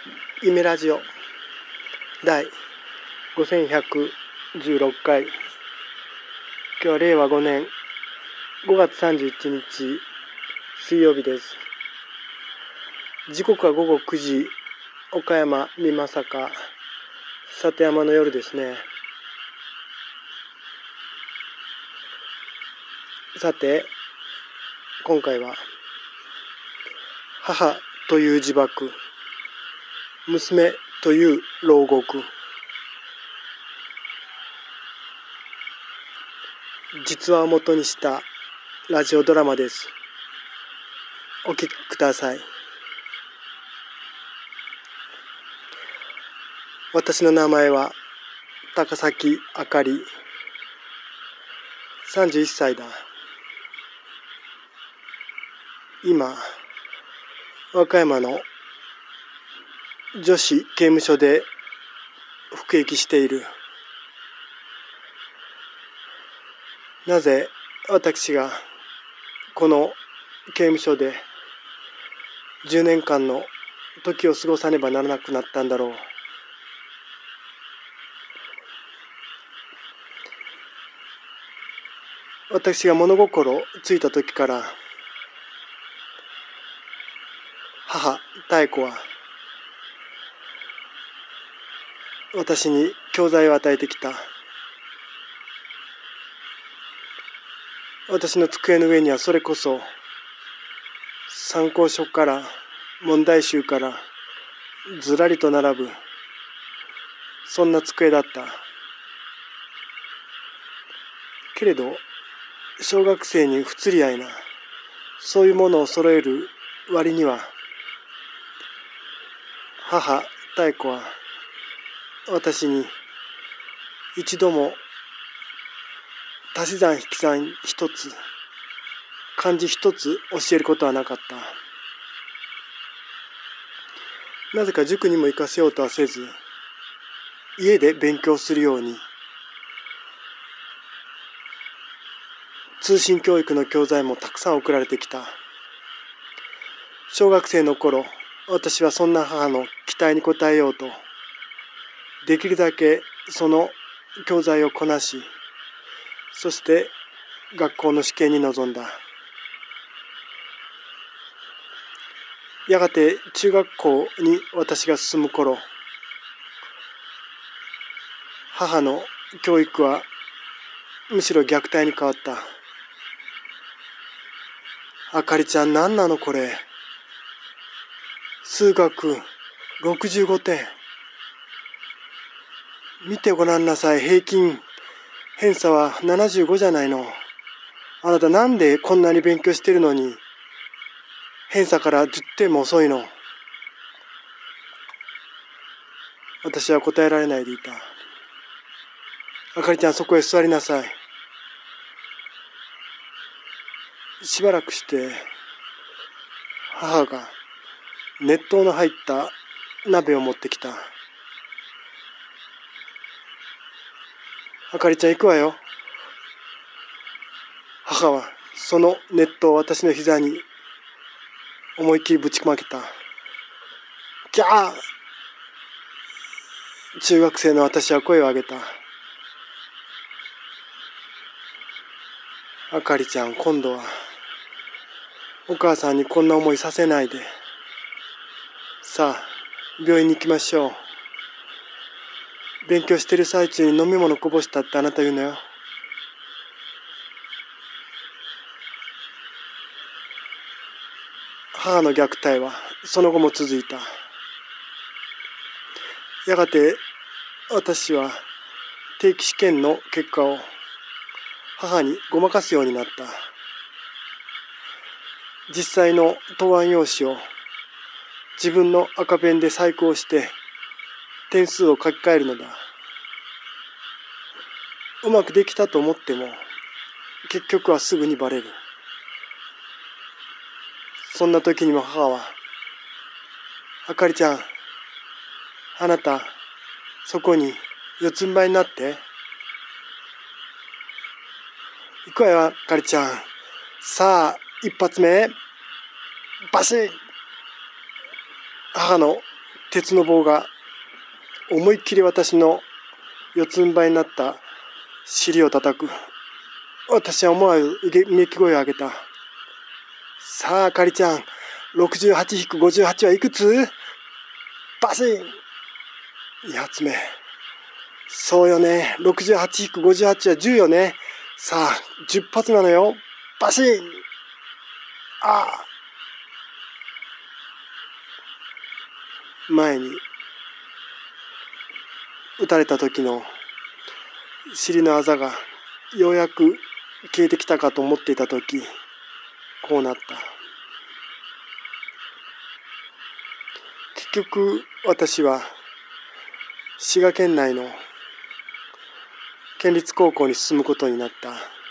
夢ラジオ第5116回。今日は令和5年5月31日水曜日です。時刻は午後9時、岡山美作里山の夜ですね。さて、今回は母という呪縛、娘という牢獄、実話をもとにしたラジオドラマです。お聞きください。私の名前は高崎あかり、31歳だ。今、和歌山の女子刑務所で服役している。なぜ私がこの刑務所で10年間の時を過ごさねばならなくなったんだろう。私が物心ついた時から母妙子は私に教材を与えてきた。私の机の上にはそれこそ参考書から問題集からずらりと並ぶ、そんな机だった。けれど小学生に不釣り合いなそういうものを揃える割には、母妙子は私に一度も足し算引き算一つ、漢字一つ教えることはなかった。なぜか塾にも行かせようとはせず、家で勉強するように通信教育の教材もたくさん送られてきた。小学生の頃、私はそんな母の期待に応えようと、できるだけその教材をこなし、そして学校の試験に臨んだ。やがて中学校に私が進む頃、母の教育はむしろ虐待に変わった。あかりちゃん、何なのこれ。数学65点。見てごらんなさい。平均偏差は75じゃないの。あなたなんでこんなに勉強してるのに偏差から10点も遅いの。私は答えられないでいた。あかりちゃん、そこへ座りなさい。しばらくして母が熱湯の入った鍋を持ってきた。あかりちゃん、行くわよ。母はその熱湯を私の膝に思いっきりぶちまけた。ギャー。中学生の私は声を上げた。あかりちゃん、今度はお母さんにこんな思いさせないで。さあ、病院に行きましょう。勉強してる最中に飲み物こぼしたってあなた言うのよ。母の虐待はその後も続いた。やがて私は定期試験の結果を母にごまかすようになった。実際の答案用紙を自分の赤ペンで細工をして点数を書き換えるのだ。うまくできたと思っても結局はすぐにバレる。そんな時にも母は、あかりちゃん、あなたそこに四つん這いになって。行くわよ、あかりちゃん。さあ、一発目バシッ。母の鉄の棒が思いっきり私の四つん這いになった尻を叩く。私は思わずうめき声を上げた。さあ、あかりちゃん、68-58はいくつ？バシン！ 2 発目。そうよね。68-58は10よね。さあ、10発なのよ。バシン！ああ。前に撃たれた時の尻のあざがようやく消えてきたかと思っていた時、こうなった。結局私は滋賀県内の県立高校に進むことになった。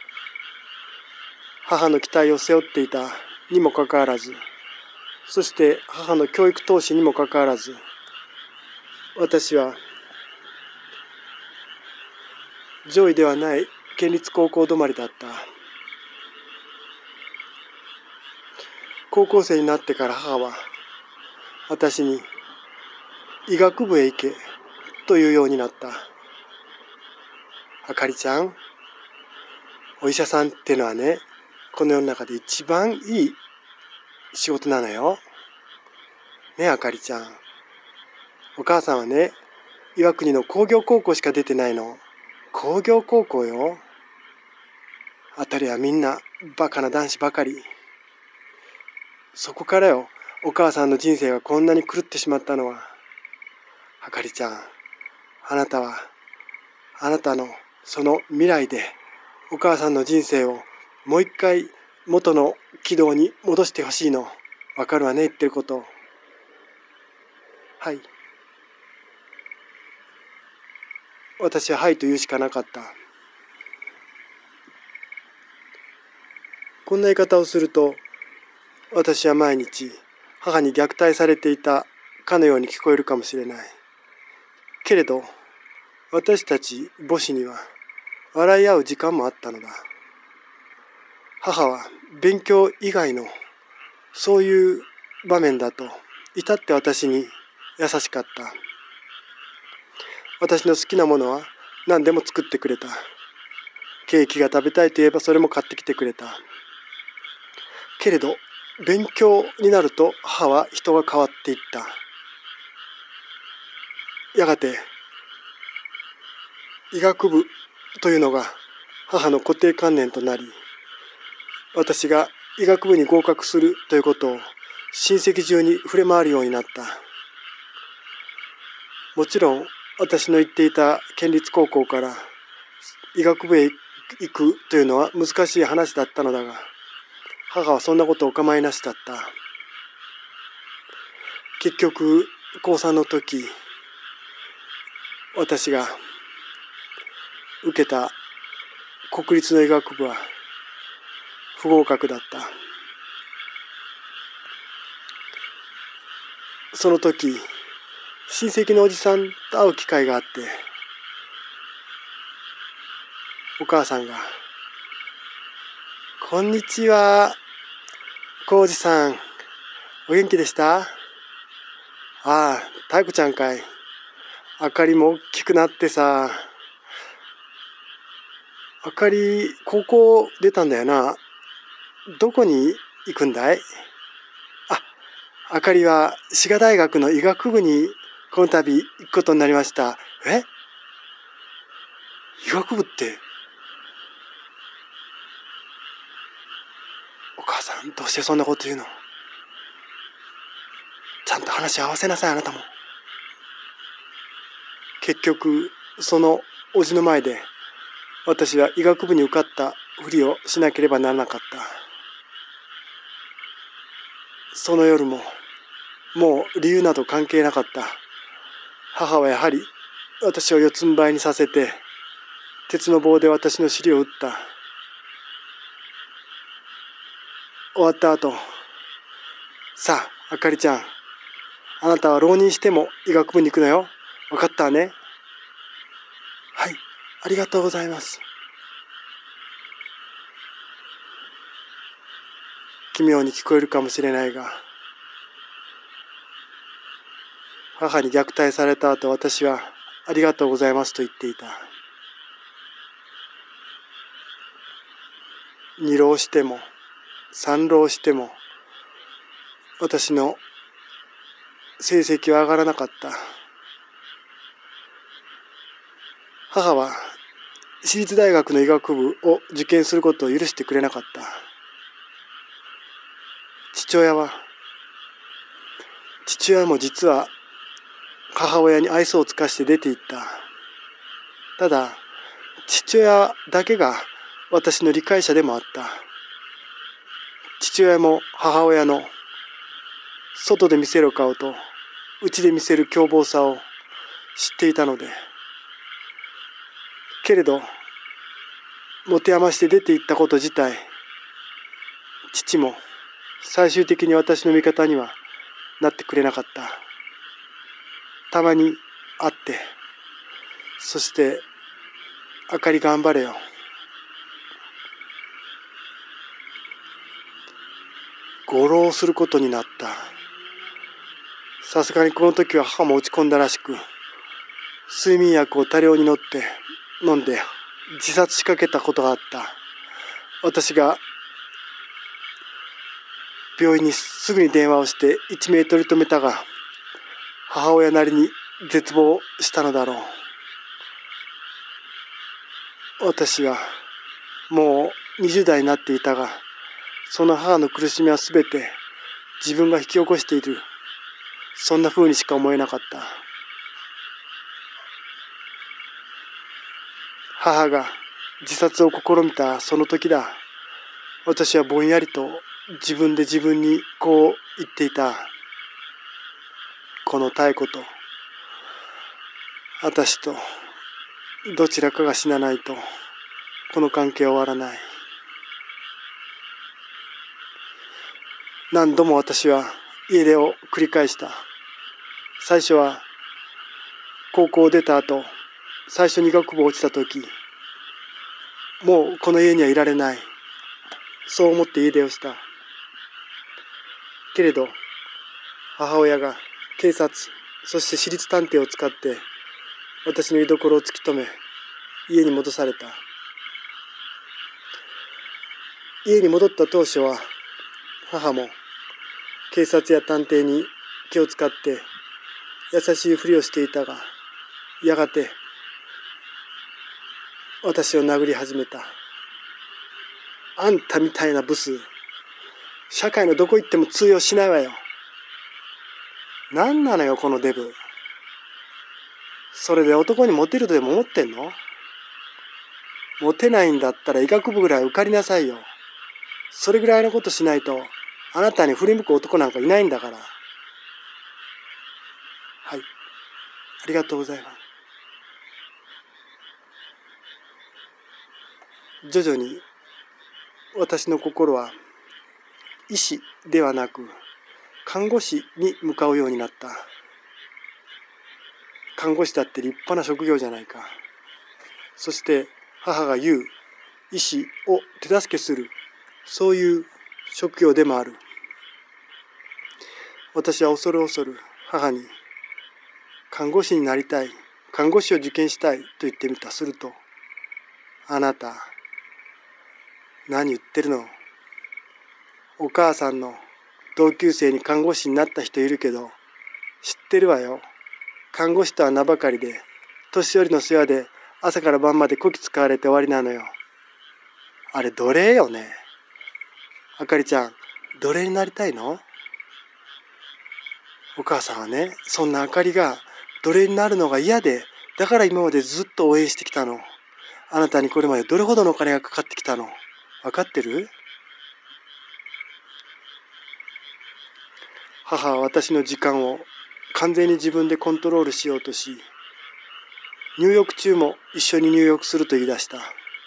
母の期待を背負っていたにもかかわらず、そして母の教育投資にもかかわらず、私は上位ではない県立高校止まりだった。高校生になってから母は私に医学部へ行けというようになった。あかりちゃん、お医者さんってのはね、この世の中で一番いい仕事なのよ。ね、あかりちゃん。お母さんはね、岩国の工業高校しか出てないの。工業高校よ。あたりはみんなバカな男子ばかり。そこからよ、お母さんの人生がこんなに狂ってしまったのは。あかりちゃん、あなたは、あなたのその未来でお母さんの人生をもう一回元の軌道に戻してほしいの。わかるわね、言ってること。はい。私ははいと言うしかなかった。こんな言い方をすると、私は毎日母に虐待されていたかのように聞こえるかもしれない。けれど、私たち母子には笑い合う時間もあったのだ。母は勉強以外のそういう場面だと至って私に優しかった。私の好きなものは何でも作ってくれた。ケーキが食べたいと言えばそれも買ってきてくれた。けれど勉強になると母は人が変わっていった。やがて医学部というのが母の固定観念となり、私が医学部に合格するということを親戚中に触れ回るようになった。もちろん私の行っていた県立高校から医学部へ行くというのは難しい話だったのだが、母はそんなことお構いなしだった。結局高3の時、私が受けた国立の医学部は不合格だった。その時、親戚のおじさんと会う機会があって、お母さんが、こんにちは、浩二さん、お元気でした？ああ、太子ちゃんかい。あかりも大きくなってさ、あかり高校出たんだよな。どこに行くんだい？あかりは滋賀大学の医学部にこの度行くことになりました。え？医学部って？お母さん、どうしてそんなこと言うの？ちゃんと話合わせなさい、あなたも。結局、そのおじの前で、私は医学部に受かったふりをしなければならなかった。その夜も、もう理由など関係なかった。母はやはり私を四つん這いにさせて、鉄の棒で私の尻を打った。終わった後、さあ、あかりちゃん、あなたは浪人しても医学部に行くのよ。わかったわね。はい、ありがとうございます。奇妙に聞こえるかもしれないが、 母に虐待された後、私はありがとうございますと言っていた。2浪しても3浪しても私の成績は上がらなかった。母は私立大学の医学部を受験することを許してくれなかった。父親も実は母親に愛想を尽かして出て行った。ただ父親だけが私の理解者でもあった。父親も母親の外で見せる顔と内で見せる凶暴さを知っていたので、けれど持て余して出て行ったこと自体、父も最終的に私の味方にはなってくれなかった。たまに会って、そしてあかり頑張れよ、ご浪することになった。さすがにこの時は母も落ち込んだらしく、睡眠薬を多量に飲んで自殺しかけたことがあった。私が病院にすぐに電話をして一命取り留めたが、母親なりに絶望したのだろう。私はもう20代になっていたが、その母の苦しみはすべて自分が引き起こしている、そんな風にしか思えなかった。母が自殺を試みたその時だ。私はぼんやりと自分で自分にこう言っていた。この妙子と私とどちらかが死なないとこの関係は終わらない。何度も私は家出を繰り返した。最初は高校を出た後、最初に医学部を落ちた時、もうこの家にはいられない、そう思って家出をした。けれど母親が警察、そして私立探偵を使って私の居所を突き止め、家に戻された。家に戻った当初は母も警察や探偵に気を使って優しいふりをしていたが、やがて私を殴り始めた。あんたみたいなブス、社会のどこ行っても通用しないわよ。なんなのよこのデブ。それで男にモテるとでも思ってんの？モテないんだったら医学部ぐらい受かりなさいよ。それぐらいのことしないとあなたに振り向く男なんかいないんだから。はい、ありがとうございます。徐々に私の心は医師ではなく看護師に向かうようになった。看護師だって立派な職業じゃないか。そして母が言う医師を手助けする、そういう職業でもある。私は恐る恐る母に看護師になりたい、看護師を受験したいと言ってみた。すると、あなた何言ってるの。お母さんの同級生に看護師になった人いるけど、知ってるわよ。看護師とは名ばかりで、年寄りの世話で朝から晩までこき使われて終わりなのよ。あれ奴隷よね。あかりちゃん、奴隷になりたいの？お母さんはね、そんなあかりが奴隷になるのが嫌で、だから今までずっと応援してきたの。あなたにこれまでどれほどのお金がかかってきたの。分かってる？母は私の時間を完全に自分でコントロールしようとし、入浴中も一緒に入浴すると言い出した。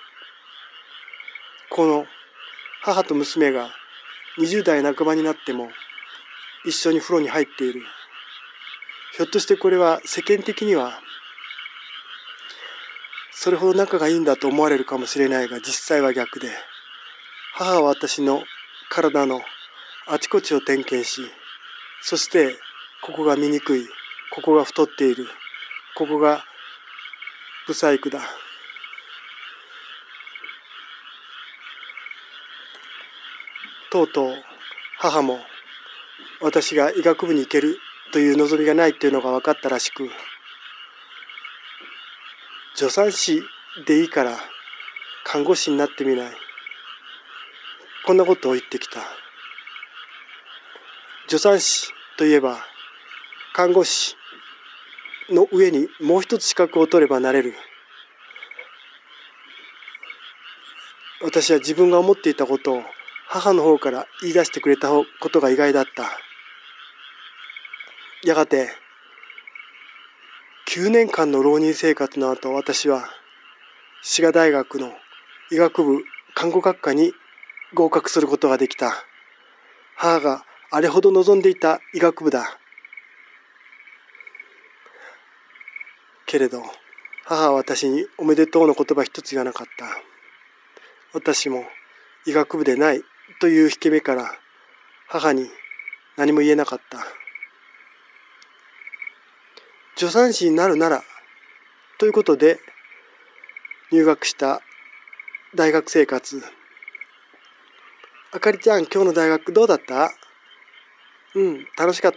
この母と娘が20代半ばになっても一緒に風呂に入っている。ひょっとしてこれは世間的にはそれほど仲がいいんだと思われるかもしれないが、実際は逆で、母は私の体のあちこちを点検し、そしてここが醜い、こここが太っている。ここが不細工だ。とうとう母も私が医学部に行けるという望みがないというのが分かったらしく、助産師でいいから看護師になってみない。こんなことを言ってきた。助産師といえば看護師の上にもう一つ資格を取ればなれる。私は自分が思っていたことを母の方から言い出してくれたことが意外だった。やがて9年間の浪人生活の後、私は滋賀大学の医学部看護学科に合格することができた。母があれほど望んでいた医学部だ。けれど母は私におめでとうの言葉一つ言わなかった。私も医学部でないという引け目から母に何も言えなかった。助産師になるならということで入学した大学生活。あかりちゃん、今日の大学どうだった？楽しかった。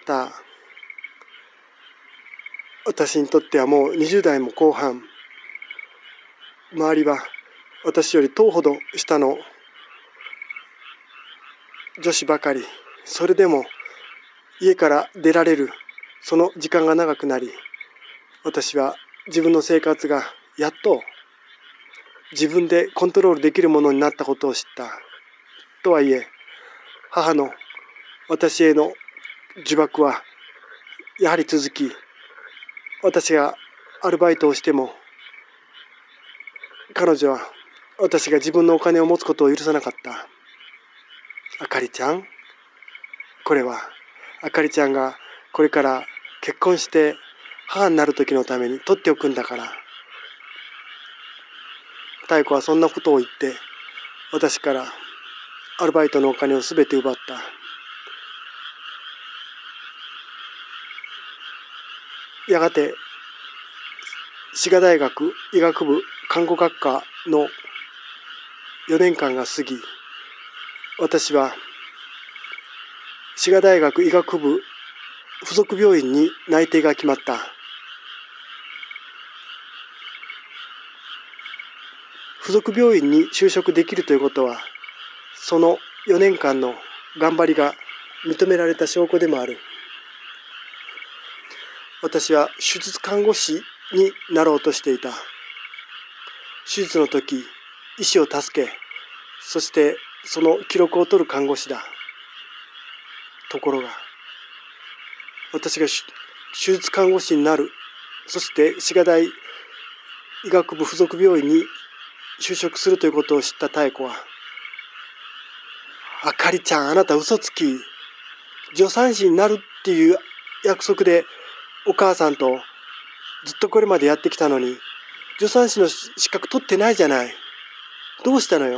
私にとってはもう20代も後半。周りは私より10ほど下の女子ばかり。それでも家から出られるその時間が長くなり、私は自分の生活がやっと自分でコントロールできるものになったことを知った。とはいえ、母の私への呪縛はやはり続き、私がアルバイトをしても彼女は私が自分のお金を持つことを許さなかった。あかりちゃん、これはあかりちゃんがこれから結婚して母になる時のために取っておくんだから。妙子はそんなことを言って私からアルバイトのお金をすべて奪った。やがて滋賀大学医学部看護学科の4年間が過ぎ、私は滋賀大学医学部附属病院に内定が決まった。附属病院に就職できるということは、その4年間の頑張りが認められた証拠でもある。私は手術看護師になろうとしていた。手術の時、医師を助け、そしてその記録を取る看護師だ。ところが、私が手術看護師になる、そして滋賀大医学部附属病院に就職するということを知った妙子は、あかりちゃん、あなた嘘つき、助産師になるっていう約束でお母さんとずっとこれまでやってきたのに、助産師の資格取ってないじゃない。どうしたのよ。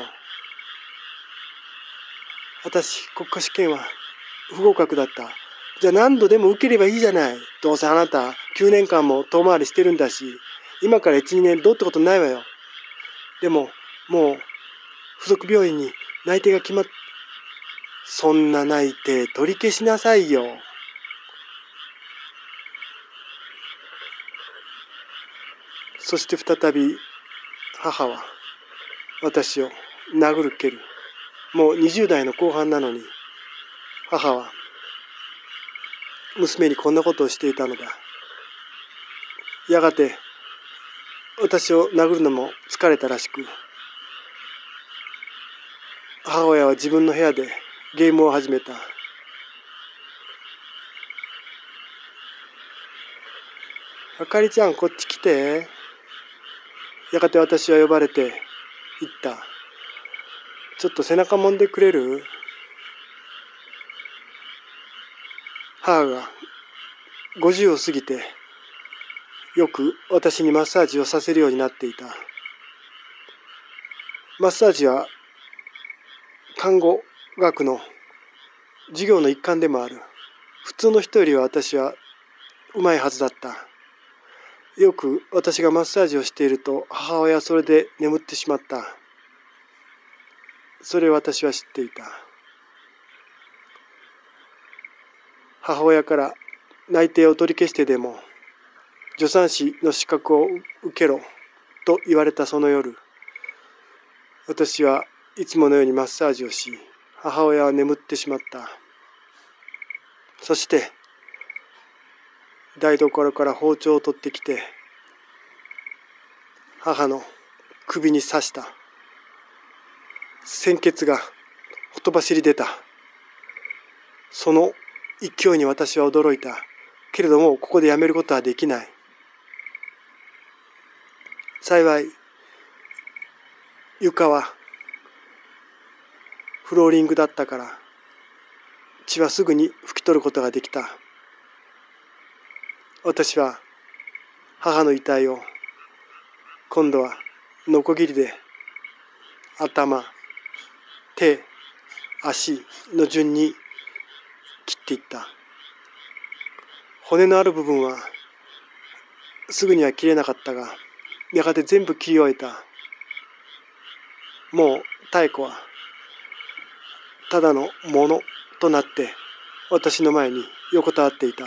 私、国家試験は不合格だった。じゃあ何度でも受ければいいじゃない。どうせあなた9年間も遠回りしてるんだし、今から1、2年どうってことないわよ。でも、もう附属病院に内定が決まっ、そんな内定取り消しなさいよ。そして再び母は私を殴る蹴る。もう20代の後半なのに、母は娘にこんなことをしていたのだ。やがて私を殴るのも疲れたらしく、母親は自分の部屋でゲームを始めた。あかりちゃん、こっち来て。やがて私は呼ばれて言った。ちょっと背中揉んでくれる？母が50を過ぎてよく私にマッサージをさせるようになっていた。マッサージは看護学の授業の一環でもある。普通の人よりは私はうまいはずだった。よく私がマッサージをしていると母親はそれで眠ってしまった。それを私は知っていた。母親から内定を取り消してでも助産師の資格を受けろと言われたその夜、私はいつものようにマッサージをし、母親は眠ってしまった。そして台所から包丁を取ってきて母の首に刺した。鮮血がほとばしり出た。その勢いに私は驚いた。けれどもここでやめることはできない。幸い床はフローリングだったから血はすぐに拭き取ることができた。私は母の遺体を今度はノコギリで頭、手、足の順に切っていった。骨のある部分はすぐには切れなかったが、やがて全部切り終えた。もう妙子はただのものとなって私の前に横たわっていた。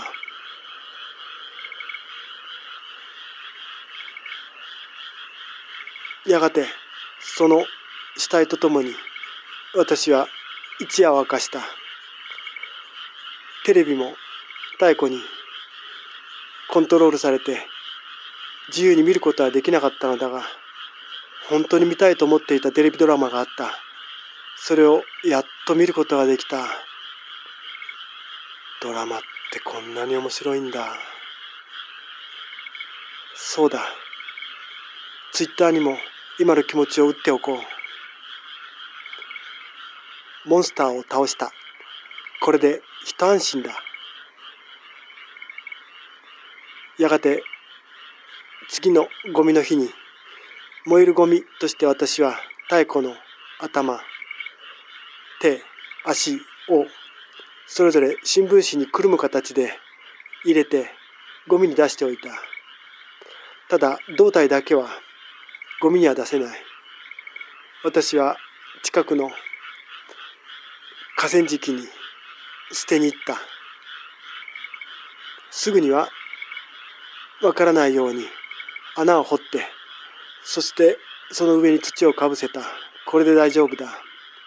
やがてその死体とともに私は一夜を明かした。テレビも妙子にコントロールされて自由に見ることはできなかったのだが、本当に見たいと思っていたテレビドラマがあった。それをやっと見ることができた。ドラマってこんなに面白いんだ。そうだ。ツイッターにも今の気持ちを打っておこう。モンスターを倒した。これで一安心だ。やがて次のゴミの日に燃えるゴミとして私は妙子の頭、手、足をそれぞれ新聞紙にくるむ形で入れてゴミに出しておいた。ただ胴体だけはゴミには出せない。私は近くの河川敷に捨てに行った。すぐにはわからないように穴を掘って、そしてその上に土をかぶせた。これで大丈夫だ。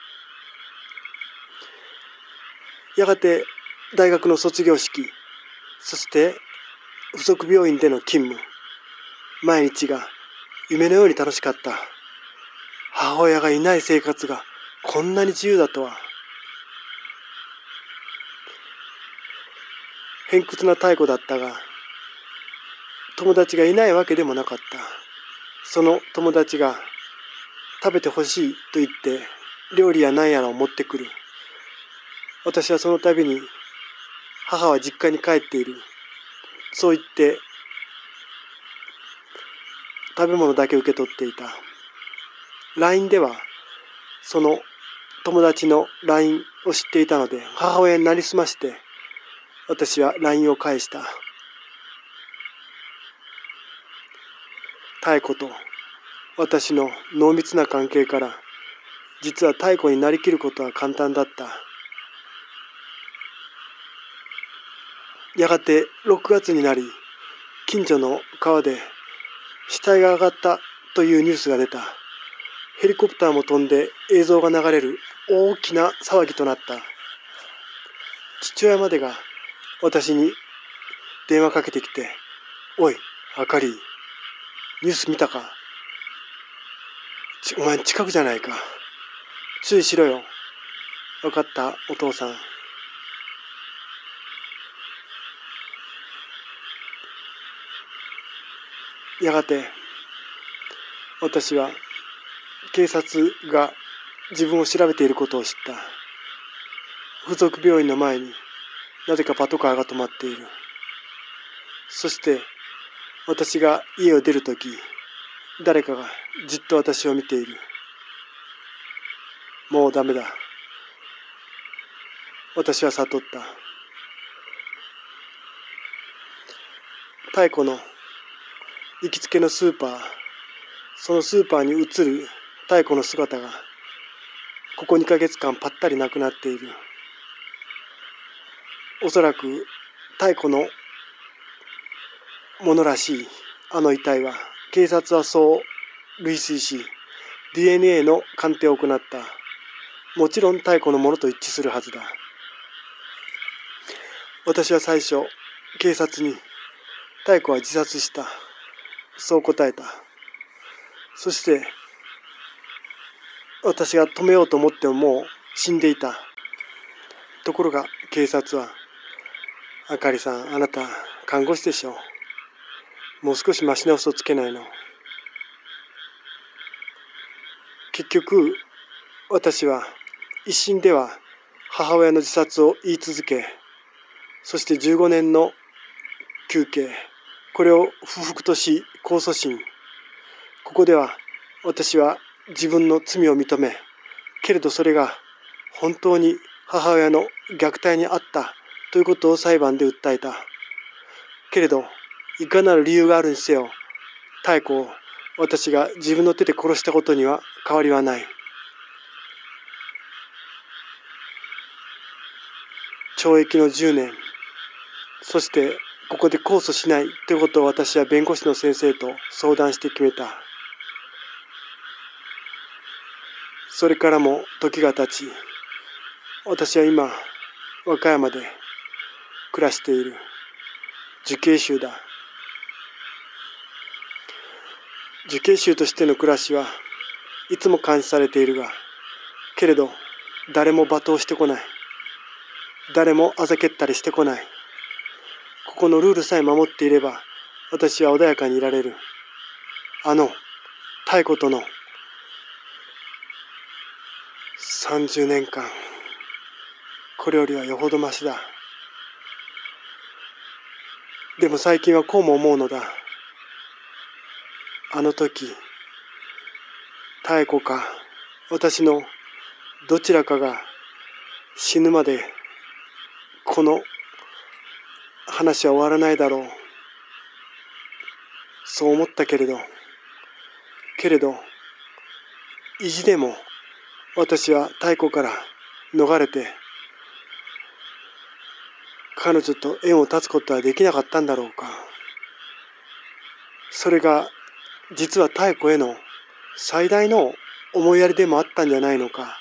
やがて大学の卒業式、そして附属病院での勤務、毎日が夢のように楽しかった。母親がいない生活がこんなに自由だとは。偏屈な妙子だったが、友達がいないわけでもなかった。その友達が食べてほしいと言って料理や何やらを持ってくる。私はその度に母は実家に帰っている、そう言って食べ物だけ受け取っていた。LINE ではその友達の LINE を知っていたので、母親になりすまして私は LINE を返した。妙子と私の濃密な関係から、実は妙子になりきることは簡単だった。やがて6月になり、近所の川で死体が上がったというニュースが出た。ヘリコプターも飛んで映像が流れる大きな騒ぎとなった。父親までが私に電話かけてきて、おい、あかり、ニュース見たか？お前近くじゃないか。注意しろよ。わかった、お父さん。やがて私は警察が自分を調べていることを知った。附属病院の前になぜかパトカーが止まっている。そして私が家を出るとき、誰かがじっと私を見ている。もうダメだ。私は悟った。 太古の行きつけのスーパー、そのスーパーに映る太古の姿がここ2ヶ月間ぱったりなくなっている。おそらく太古のものらしいあの遺体は、警察はそう類推し DNA の鑑定を行った。もちろん太古のものと一致するはずだ。私は最初警察に太古は自殺した、そう答えた。そして私が止めようと思ってももう死んでいた。ところが警察は、あかりさん、あなた看護師でしょう。もう少しマシな嘘つけないの。結局私は一審では母親の自殺を言い続け、そして15年の求刑、これを不服とし控訴審。ここでは私は自分の罪を認め、けれどそれが本当に母親の虐待にあったということを裁判で訴えた。けれどいかなる理由があるにせよ、妙子を私が自分の手で殺したことには変わりはない。懲役の10年、そしてここで控訴しないということを私は弁護士の先生と相談して決めた。それからも時が経ち、私は今和歌山で暮らしている。受刑囚だ。受刑囚としての暮らしはいつも監視されているが、けれど誰も罵倒してこない。誰もあざけったりしてこない。ここのルールさえ守っていれば私は穏やかにいられる。妙子との30年間、これよりはよほどましだ。でも最近はこうも思うのだ。あの時妙子か私のどちらかが死ぬまでこの話は終わらないだろう、そう思ったけれど意地でも私は妙子から逃れて彼女と縁を断つことはできなかったんだろうか。それが実は妙子への最大の思いやりでもあったんじゃないのか。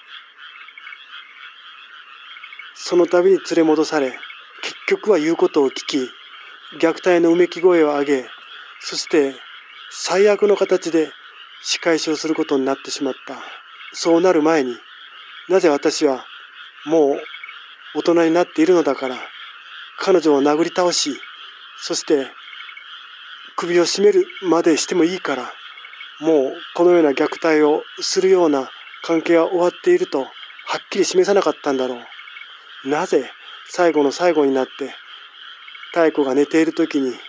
その度に連れ戻され、結局は言うことを聞き、虐待のうめき声を上げ、そして最悪の形で仕返しをすることになってしまった。そうなる前に、なぜ私はもう大人になっているのだから彼女を殴り倒し、そして首を絞めるまでしてもいいから、もうこのような虐待をするような関係は終わっているとはっきり示さなかったんだろう。なぜ最後の最後になって妙子が寝ている時に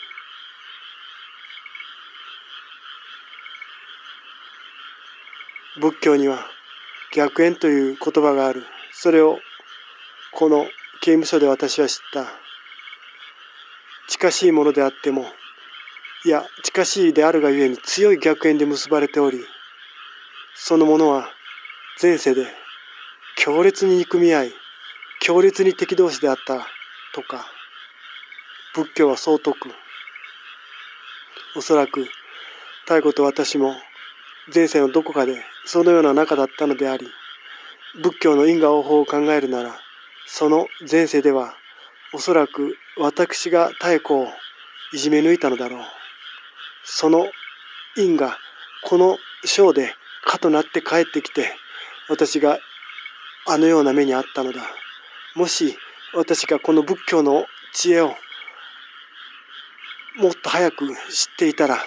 仏教には逆縁という言葉がある。それをこの刑務所で私は知った。近しいものであっても、いや近しいであるがゆえに強い逆縁で結ばれており、そのものは前世で強烈に憎み合い、強烈に敵同士であったとか、仏教はそう説く。おそらく妙子と私も前世のどこかでそのような仲だったのであり、仏教の因果応報を考えるなら、その前世ではおそらく私が妙子をいじめ抜いたのだろう。その因がこの生でかとなって帰ってきて、私があのような目にあったのだ。もし私がこの仏教の知恵をもっと早く知っていたら、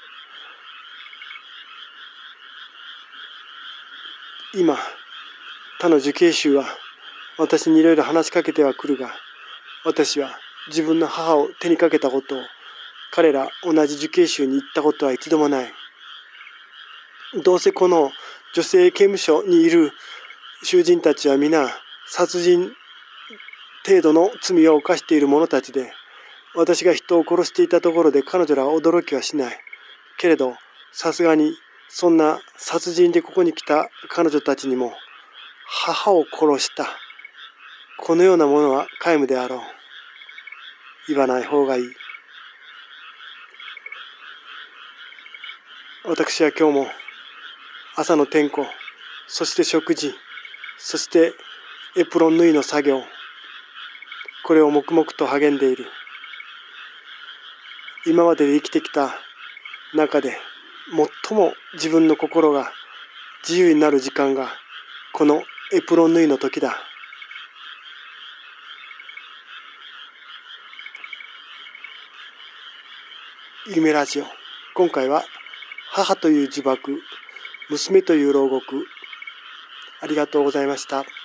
今他の受刑囚は私にいろいろ話しかけてはくるが、私は自分の母を手にかけたことを彼ら同じ受刑囚に言ったことは一度もない。どうせこの女性刑務所にいる囚人たちは皆殺人程度の罪を犯している者たちで、 私が人を殺していたところで彼女らは驚きはしない。けれど、さすがにそんな殺人でここに来た彼女たちにも、母を殺した。このようなものは皆無であろう。言わない方がいい。私は今日も朝の点呼、そして食事、そしてエプロン縫いの作業、これを黙々と励んでいる。今までで生きてきた中で最も自分の心が自由になる時間がこのエプロン縫いの時だ。夢ラジオ、今回は母という呪縛、娘という牢獄、ありがとうございました。